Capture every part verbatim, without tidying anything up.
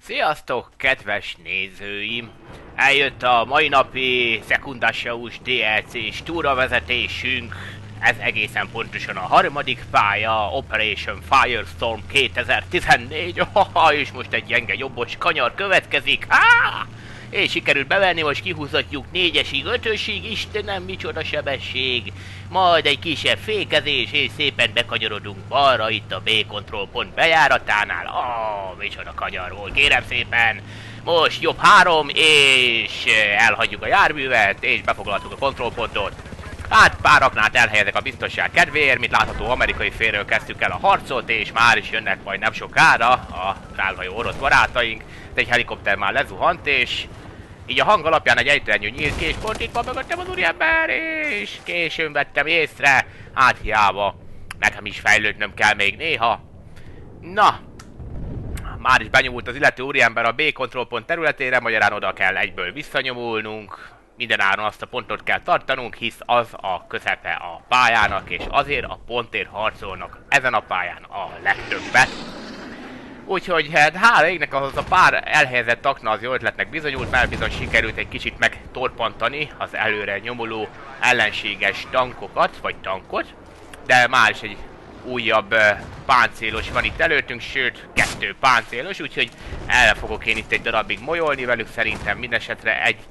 Sziasztok, kedves nézőim! Eljött a mai napi Secundus dé el cés túravezetésünk. Ez egészen pontosan a harmadik pálya, Operation Firestorm kétezer-tizennégy. Oh, és most egy gyenge jobbos kanyar következik. Ah! És sikerült bevenni, most kihúzatjuk négyesig, ötösig, Istenem, micsoda sebesség. Majd egy kisebb fékezés, és szépen bekanyarodunk balra, itt a B-control pont bejáratánál. Ah, micsoda kanyar volt, kérem szépen. Most jobb három, és elhagyjuk a járművet, és befoglaltuk a kontrollpontot. Hát pár aknát elhelyezek a biztonság kedvéért, mint látható amerikai félről kezdtük el a harcot, és már is jönnek majd nem sokára a drága orosz barátaink. De egy helikopter már lezuhant, és így a hang alapján egy ejtőernyő nyílt ki, és pont itt van mögöttem az úriember, és későn vettem észre, hát hiába, nekem is fejlődnöm kell még néha. Na, már is benyomult az illető úriember a B-control pont területére, magyarán oda kell egyből visszanyomulnunk. Mindenáron azt a pontot kell tartanunk, hisz az a közepe a pályának, és azért a pontért harcolnak ezen a pályán a legtöbbet. Úgyhogy hát hála égnek, az a pár elhelyezett akna az jó ötletnek bizonyult, mert bizony sikerült egy kicsit megtorpantani az előre nyomuló ellenséges tankokat, vagy tankot. De már is egy újabb uh, páncélos van itt előttünk, sőt kettő páncélos, úgyhogy el fogok én itt egy darabig molyolni velük, szerintem mindesetre egy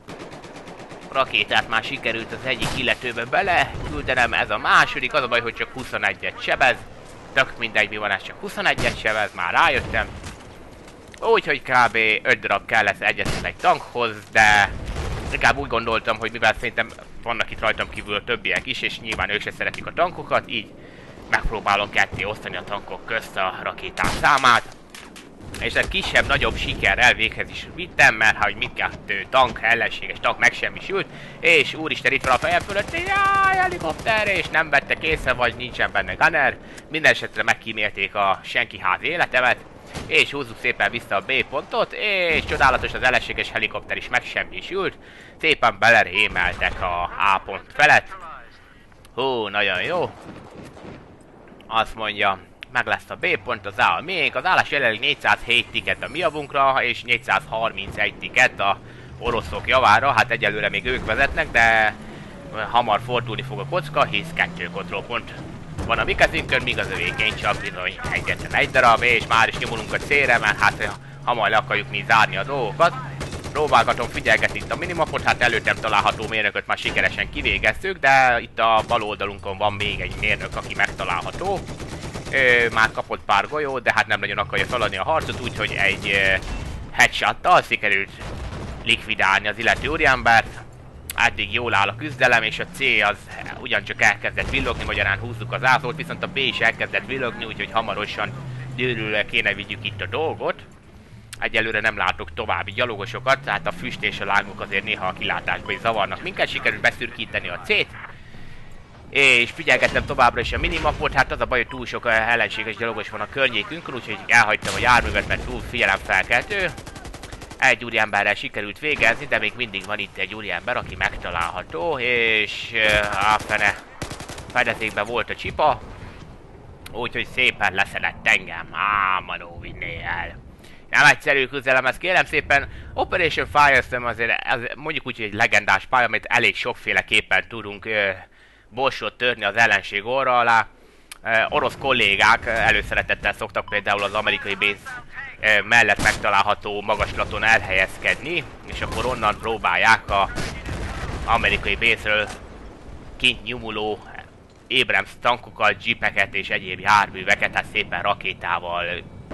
rakétát már sikerült az egyik illetőbe bele küldenem, ez a második, az a baj, hogy csak huszonegyet sebez. Tök mindegy, mi van, ez csak huszonegyet sebez, már rájöttem. Úgyhogy kb. öt darab kell lesz egyetlen egy tankhoz, de inkább úgy gondoltam, hogy mivel szerintem vannak itt rajtam kívül a többiek is, és nyilván ők se szeretik a tankokat, így megpróbálom ketté osztani a tankok közt a rakéták számát. És egy kisebb-nagyobb sikerrel véghez is vittem, mert ha mindkettő tank, ellenséges tank megsemmisült, és úristen itt van a fejem fölött, jaj, helikopter, és nem vettek észre, vagy nincsen benne gunner. Mindenesetre megkímélték a senkiházi életemet, és húzzuk szépen vissza a B pontot, és csodálatos, az ellenséges helikopter is megsemmisült, szépen belerémeltek a A pont felett. Hú, nagyon jó. Azt mondja, meg lesz a B pont, az A a miénk, az állás jelenleg négyszázhét tiket a mi javunkra, és négyszázharmincegy tiket a oroszok javára, hát egyelőre még ők vezetnek, de hamar fordulni fog a kocka, hisz kettő kontrollpont van a mi kezünkön, míg az övékény csak bizony egyetlen egy darab, és már is nyomulunk a célra, mert hát hamar le akarjuk mi zárni a dolgokat. Próbálgatom figyelgetni itt a minimapot, hát előttem található mérnököt már sikeresen kivégeztük, de itt a bal oldalunkon van még egy mérnök, aki megtalálható. Ö, már kapott pár golyót, de hát nem nagyon akarja feladni a harcot, úgyhogy egy ö, headshottal sikerült likvidálni az illető úriembert. Eddig jól áll a küzdelem, és a C az ugyancsak elkezdett villogni, magyarán húzzuk az ászlót, viszont a B is elkezdett villogni, úgyhogy hamarosan dőlőre kéne vigyük itt a dolgot. Egyelőre nem látok további gyalogosokat, tehát a füst és a lángok azért néha a kilátásba is zavarnak minket, sikerült beszürkíteni a C-t. És figyelgettem továbbra is a minimapot, hát az a baj, hogy túl sok ellenséges gyalogos van a környékünkön, úgyhogy elhagytam a járművet, mert túl figyelemfelkeltő. Egy úriemberrel sikerült végezni, de még mindig van itt egy úriember, aki megtalálható, és a fene fedezékben volt a csipa, úgyhogy szépen leszedett engem. Á, manó, vinné el. Nem egyszerű küzdelem, ezt kérem szépen. Operation Firestorm azért, azért mondjuk úgy, hogy egy legendás pálya, amit elég sokféleképpen tudunk ö, borsot törni az ellenség orra alá. Ö, orosz kollégák előszeretettel szoktak például az amerikai base ö, mellett megtalálható magaslaton elhelyezkedni, és akkor onnan próbálják az amerikai base-ről kint nyomuló Abrams tankokat, jeepeket és egyéb járműveket, hát szépen rakétával,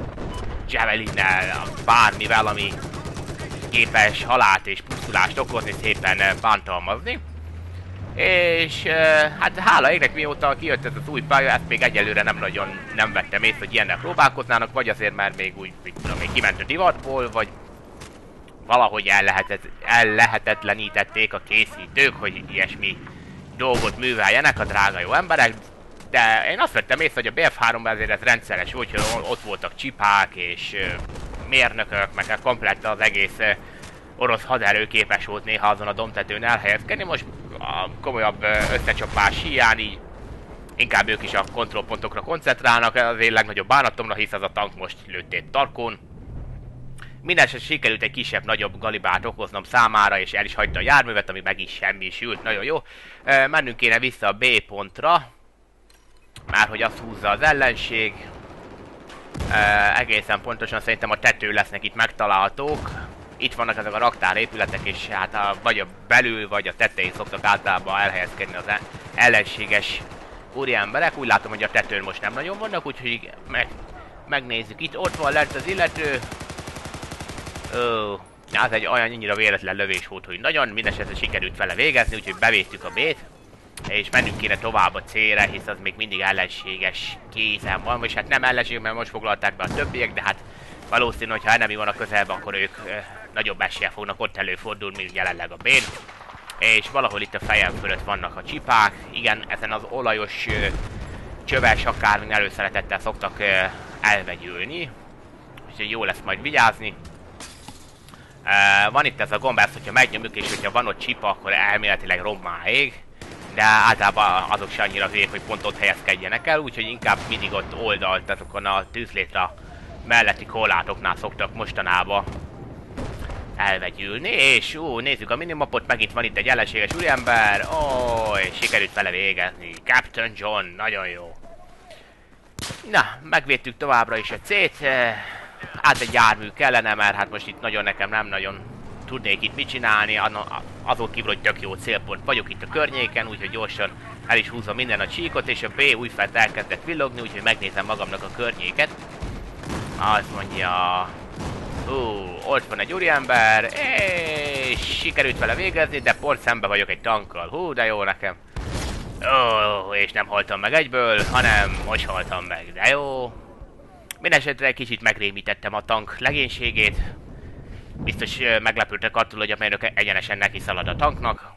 javelinnel, bármivel, ami képes halált és pusztulást okozni, szépen bántalmazni. És hát hála égnek, mióta kijött ez az új pálya, ezt még egyelőre nem nagyon nem vettem észre, hogy ilyennel próbálkoznának, vagy azért, mert még úgy, mit tudom, még kiment a divatból, vagy valahogy ellehetet, ellehetetlenítették a készítők, hogy ilyesmi dolgot műveljenek a drága jó emberek. De én azt vettem észre, hogy a B F háromban azért ez rendszeres volt, hogy ott voltak csipák és uh, mérnökök, meg komplett az egész uh, orosz haderő képes volt néha azon a domtetőn elhelyezkedni. Most a komolyabb uh, összecsapás hiány így inkább ők is a kontrollpontokra koncentrálnak, az én legnagyobb bánatomra, hisz az a tank most lőtt egy tarkón. Mindenesetre sikerült egy kisebb-nagyobb galibát okoznom számára, és el is hagyta a járművet, ami meg is semmisült. Nagyon jó. E, mennünk kéne vissza a B pontra, már hogy azt húzza az ellenség. E, egészen pontosan szerintem a tető lesznek itt megtalálhatók. Itt vannak ezek a raktárépületek, és hát a, vagy a belül, vagy a tetején szoktak általában elhelyezkedni az ellenséges úriemberek. Úgy látom, hogy a tetőn most nem nagyon vannak, úgyhogy meg, megnézzük. Itt ott van lent az illető. Ó, az egy olyan annyira véletlen lövés volt, hogy nagyon mindesetre sikerült vele végezni, úgyhogy bevédtük a B-t. És mennünk kéne tovább a célra, hisz az még mindig ellenséges kézen van. És hát nem ellenség, mert most foglalták be a többiek, de hát valószínű, hogy ha enemi van a közelben, akkor ők ö, nagyobb eséllyel fognak ott előfordulni, mint jelenleg a B-n. És valahol itt a fejem fölött vannak a csipák. Igen, ezen az olajos, ö, csöves akármin előszeretettel szoktak ö, elvegyülni. Úgyhogy jó lesz majd vigyázni. Uh, van itt ez a gomb, ezt, hogyha megnyomjuk, és hogyha van ott csipa, akkor elméletileg rommá ég. De általában azok se annyira vég, hogy pont ott helyezkedjenek el, úgyhogy inkább mindig ott oldalt, azokon a tűzlétre melletti korlátoknál szoktak mostanában elvegyülni. És ú, nézzük a minimapot, megint van itt egy ellenséges úriember. Ó, és sikerült vele végezni. Captain John, nagyon jó. Na, megvédtük továbbra is a C-t. Hát egy jármű kellene, mert hát most itt nagyon nekem nem nagyon tudnék itt mit csinálni, azon kívül, hogy tök jó célpont vagyok itt a környéken, úgyhogy gyorsan el is húzom minden a csíkot, és a B újfent elkezdett villogni, úgyhogy megnézem magamnak a környéket. Azt mondja... Ú, ott van egy úriember, és sikerült vele végezni, de pont szembe vagyok egy tankkal. Hú, de jó nekem. Ó, és nem haltam meg egyből, hanem most haltam meg, de jó. Mindenesetre egy kicsit megrémítettem a tank legénységét. Biztos uh, meglepődtek attól, hogy a mérnök egyenesen neki szalad a tanknak.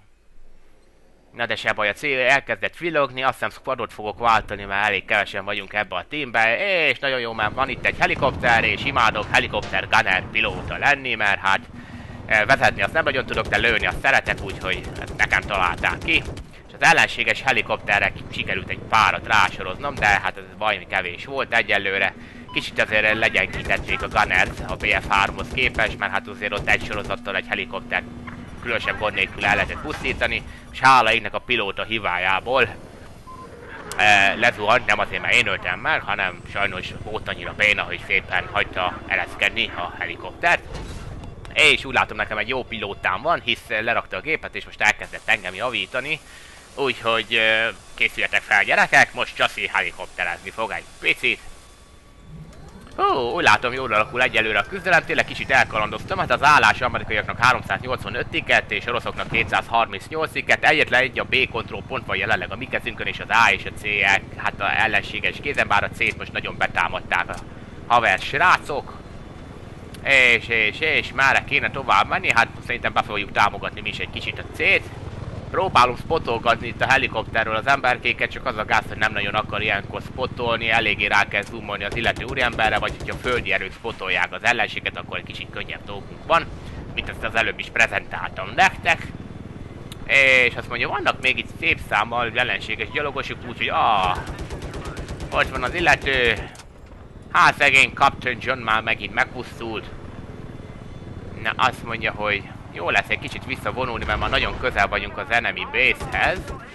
Na de se baj, a cél elkezdett villogni, azt hiszem squadot fogok váltani, mert elég kevesen vagyunk ebbe a teambe. És nagyon jó, mert van itt egy helikopter, és imádok helikopter gunner pilóta lenni, mert hát uh, vezetni azt nem nagyon tudok, de lőni azt szeretek, úgyhogy ezt nekem találták ki. És az ellenséges helikopterek sikerült egy párat rásoroznom, de hát ez valami kevés volt egyelőre. Kicsit azért legyenkítették a Gunnert a B F háromhoz képest, mert hát azért ott egy sorozattal egy helikopter különösebb gond nélkül el lehetett pusztítani, és hála égnek a pilóta hibájából e, lezuhant, nem azért mert én öltem meg, hanem sajnos volt annyira béna, hogy szépen hagyta ereszkedni a helikoptert. És úgy látom, nekem egy jó pilótám van, hisz lerakta a gépet, és most elkezdett engem javítani. Úgyhogy e, készüljetek fel gyerekek, most Csaszi helikopterezni fog egy picit. Hú, úgy látom, jól alakul egyelőre a küzdelem, tényleg kicsit elkalandoztam, hát az állás amerikaiaknak háromszáznyolcvanöt tiket és oroszoknak kétszázharmincnyolc tiket, egyetlen egy a B control pont van jelenleg a mi kezünkön, és az A és a C, hát a ellenséges kézen, bár a C-t most nagyon betámadták a haver srácok. És, és, és már kéne tovább menni, hát szerintem be fogjuk támogatni mi is egy kicsit a C-t. Próbálunk spotolgatni itt a helikopterről az emberkéket, csak az a gáz, hogy nem nagyon akar ilyenkor spotolni, eléggé rá kell zoomolni az illető úriemberre, vagy hogyha földi erőt spotolják az ellenséget, akkor egy kicsit könnyebb dolgunk van, mint ezt az előbb is prezentáltam nektek. És azt mondja, vannak még itt szép számmal ellenséges gyalogosok, úgyhogy ah, ott van az illető. Hát szegény Captain John már megint megpusztult. Na azt mondja, hogy jó lesz egy kicsit visszavonulni, mert már nagyon közel vagyunk az enemy base-hez.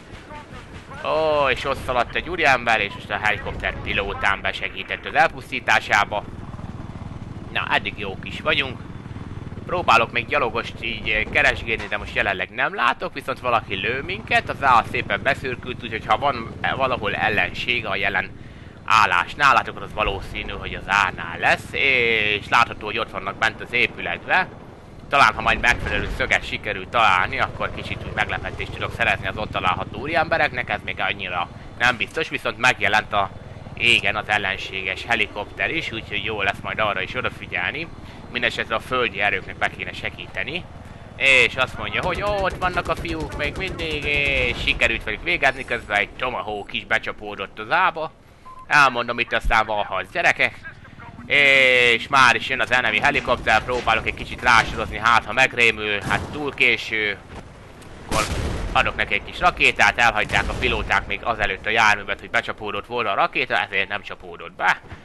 Ó, és ott szaladt egy úriember, és most a helikopter pilótán besegített az elpusztításába. Na, eddig jók is vagyunk. Próbálok még gyalogost így keresgélni, de most jelenleg nem látok, viszont valaki lő minket. Az A szépen beszürkült, úgyhogy ha van valahol ellenség a jelen állásnál, látok, az valószínű, hogy az A-nál lesz, és látható, hogy ott vannak bent az épületbe. Talán, ha majd megfelelő szöget sikerül találni, akkor kicsit úgy meglepetést tudok szerezni az ott található úriembereknek, ez még annyira nem biztos, viszont megjelent a égen az ellenséges helikopter is, úgyhogy jó lesz majd arra is odafigyelni. Mindenesetre a földi erőknek be kéne segíteni. És azt mondja, hogy ó, ott vannak a fiúk még mindig, és sikerült velük végezni, közben egy Tomahawk is becsapódott az ába. Elmondom, itt aztán valhasz gyerekek. És már is jön az enemy helikopter, próbálok egy kicsit rásorozni, hát ha megrémül, hát túl késő. Akkor adok neki egy kis rakétát, elhagyták a pilóták még azelőtt a járművet, hogy becsapódott volna a rakéta, ezért nem csapódott be.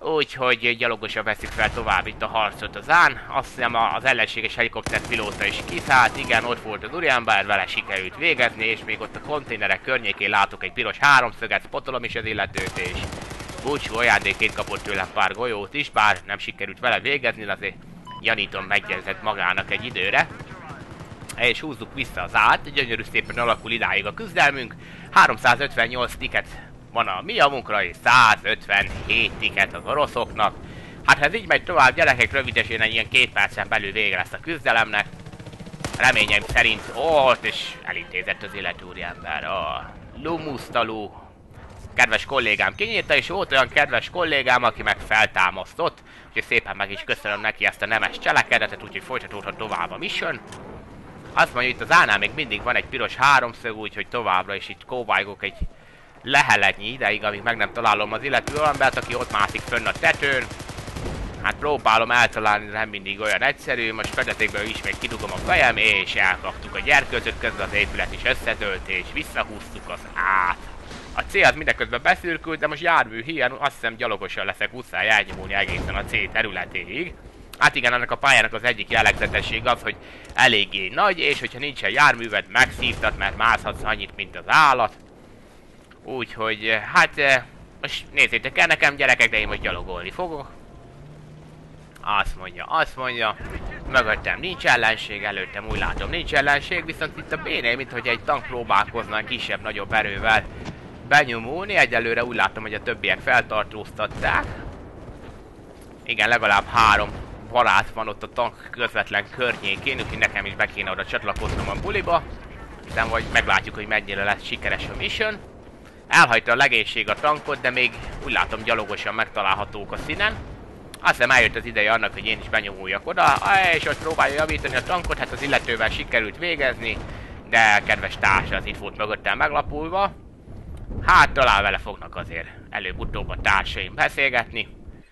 Úgyhogy gyalogosan veszik fel tovább itt a harcot az án. Azt hiszem az ellenséges helikopter pilóta is kiszállt. Igen, ott volt az úriember, vele sikerült végezni, és még ott a konténerek környékén látok egy piros háromszöget, spotolom is az illetőt, és búcsú ajándékét kapott tőlem pár golyót is, bár nem sikerült vele végezni, azért gyanítom meggyőzett magának egy időre. És húzzuk vissza az át, gyönyörű szépen alakul idáig a küzdelmünk. háromszázötvennyolc tiket van a mi javunkra, és százötvenhét tiket az oroszoknak. Hát ha ez így megy tovább, gyerekek, rövidesen egy ilyen két percen belül vége lesz a küzdelemnek. Reményeim szerint ott és elintézett az illető úriember. A Lumusztalú kedves kollégám kinyírta, és volt olyan kedves kollégám, aki meg feltámasztott. Úgyhogy szépen meg is köszönöm neki ezt a nemes cselekedetet, úgyhogy folytatódhat tovább a mission. Azt mondja, itt az ánál még mindig van egy piros háromszög, úgyhogy továbbra is itt kóvájgok egy leheletnyi ideig, amíg meg nem találom az illető embert, aki ott mászik fönn a tetőn. Hát próbálom eltalálni, de nem mindig olyan egyszerű. Most fedetékből ismét kidugom a fejem, és elkaptuk a gyerkőzöt, közben az épület is összedőlt, és visszahúztuk az át. A cél az mindeközben beszürkült, de most jármű hiány, azt hiszem gyalogosan leszek muszáj elnyomulni egészen a C területéig. Hát igen, ennek a pályának az egyik jellegzetesség az, hogy eléggé nagy, és hogyha nincsen járműved, megszívtat, mert mászhatsz annyit, mint az állat. Úgyhogy, hát most nézzétek el nekem, gyerekek, de én most gyalogolni fogok. Azt mondja, azt mondja, mögöttem nincs ellenség, előttem úgy látom nincs ellenség, viszont itt a bénél, mint hogy egy tank próbálkozna kisebb-nagyobb erővel benyomulni, egyelőre úgy látom, hogy a többiek feltartóztatták. Igen, legalább három barát van ott a tank közvetlen környékén, úgyhogy nekem is be kéne oda csatlakoznom a buliba. Hiszen vagy meglátjuk, hogy mennyire lesz sikeres a mission. Elhagyta a legénység a tankot, de még úgy látom gyalogosan megtalálhatók a színen. Azt hiszem eljött az ideje annak, hogy én is benyomuljak oda, és ott próbálja javítani a tankot, hát az illetővel sikerült végezni, de kedves társa az itt volt mögöttem meglapulva. Hát talán vele fognak azért előbb-utóbb a társaim beszélgetni.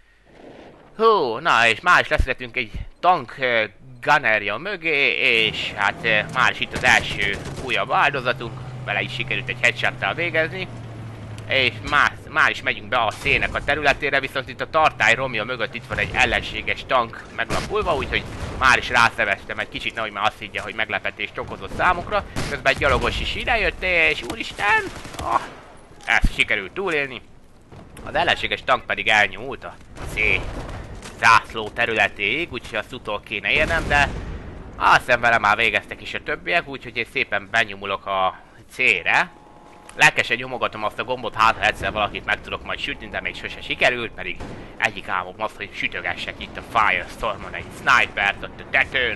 Hú, na és már is leszetünk egy tank uh, gunnerja mögé, és hát uh, már is itt az első újabb áldozatunk, vele is sikerült egy headshottal végezni. És már, már is megyünk be a szének a területére, viszont itt a tartály romja mögött itt van egy ellenséges tank meglapulva, úgyhogy már is rászeveztem egy kicsit, nehogy már azt higgye, hogy meglepetést okozott számukra. Közben egy gyalogos is idejött, és úristen, oh, ezt sikerült túlélni. Az ellenséges tank pedig elnyúlt a C zászló területéig, úgyhogy azt utol kéne érnem, de azt hiszem vele már végeztek is a többiek, úgyhogy én szépen benyomulok a C-re. Lelkesen nyomogatom azt a gombot, hát ha egyszer valakit meg tudok majd sütni, de még sose sikerült, pedig egyik álmom az, hogy sütögessek itt a Firestormon egy snipert ott a tetőn.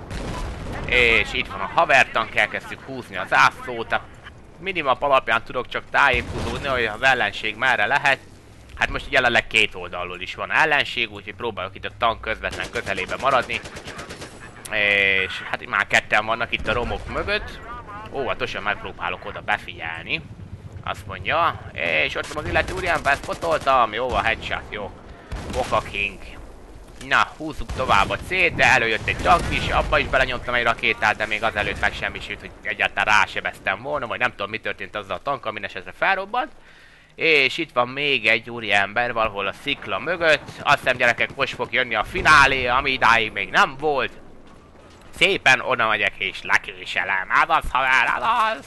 És itt van a havertank, elkezdtük húzni az zászlót. A minimap alapján tudok csak tájékozódni, hogy az ellenség merre lehet. Hát most jelenleg két oldalról is van ellenség, úgyhogy próbálok itt a tank közvetlen közelébe maradni. És hát már ketten vannak itt a romok mögött. Óvatosan megpróbálok oda befigyelni. Azt mondja, és ott van az illető úriember, spotoltam, jó a headshot, jó. Boka King. Na, húzzuk tovább a C-t, de előjött egy tank is, abba is belenyomtam egy rakétát, de még azelőtt megsemmisült, hogy egyáltalán rásebeztem volna, vagy nem tudom mi történt azzal a tankkal, mindenesetre felrobbant. És itt van még egy úriember valahol a szikla mögött. Azt hiszem, gyerekek, most fog jönni a finálé, ami idáig még nem volt. Szépen oda megyek és lekéselem. Azaz, haver, azaz!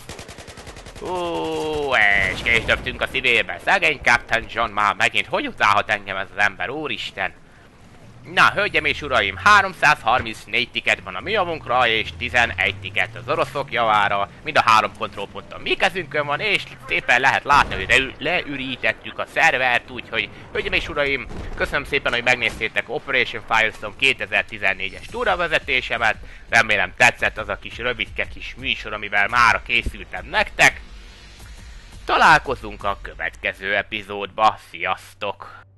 Ó, és késdöptünk a szívébe. Szegény Captain John már megint. Hogy utálhat engem ez az ember, úristen? Na, hölgyem és uraim, háromszázharmincnégy tiket van a mi javunkra, és tizenegy tiket az oroszok javára. Mind a három kontrollpont a mi kezünkön van, és szépen lehet látni, hogy leürítettük a szervert, úgyhogy, hölgyem és uraim, köszönöm szépen, hogy megnéztétek Operation Firestorm kétezer-tizennégyes túravezetésemet. Remélem tetszett az a kis rövidke kis műsor, amivel mára készültem nektek. Találkozunk a következő epizódba, sziasztok!